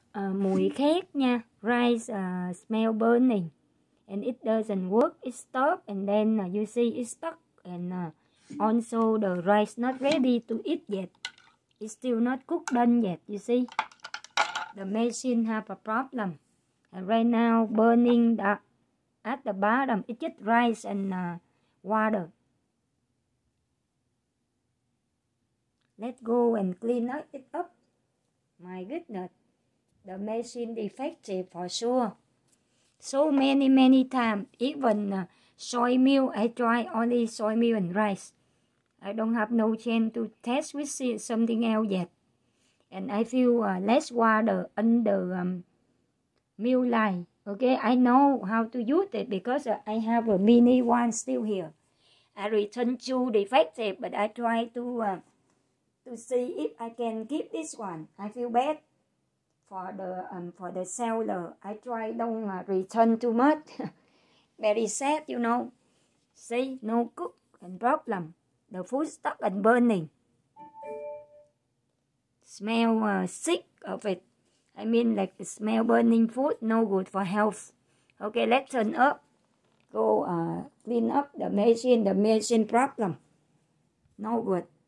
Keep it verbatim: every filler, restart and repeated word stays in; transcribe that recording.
uh, mùi khét nha. Rice uh, smell burning and it doesn't work. It stop and then uh, you see it stuck and uh, also the rice not ready to eat yet. It's still not cooked done yet. You see, the machine have a problem. And right now burning the, at the bottom. It's just rice and uh, water. Let's go and clean it up. My goodness, the machine defective for sure. So many, many times. Even uh, soy milk, I try only soy milk and rice. I don't have no chance to test with something else yet. And I feel uh, less water under um, milk line. Okay, I know how to use it because uh, I have a mini one still here. I return two defective, but I try to uh, to see if I can keep this one. I feel bad for the um, for the seller. I try don't uh, return too much. Very sad, you know. See, no cook and problem. The food stuck and burning. Smell uh, sick of it. I mean like the smell burning food, no good for health. Okay, let's turn up. Go uh, clean up the machine, the machine problem. No good.